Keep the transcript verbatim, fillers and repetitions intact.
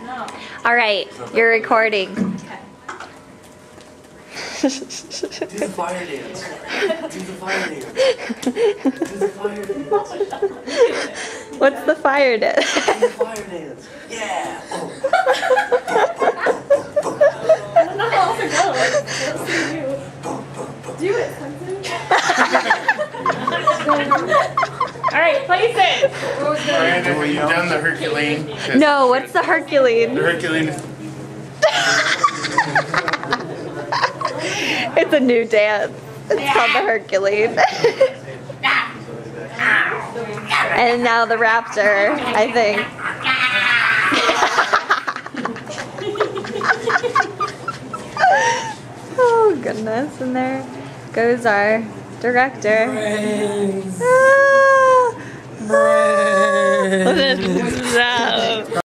All right, you're recording. Do the fire dance. Do the fire dance. Do the fire dance. What's the fire dance? Do the fire dance. Yeah. Oh. I don't know how else to go. Let's see you. Do it, Spencer. Alright, place it. Miranda, have you done the Herculean? No, what's the Herculean? The Herculean. It's a new dance. It's called the Herculean. And now the raptor, I think. Oh goodness, and there goes our director. Brains. Ah. Brains. No.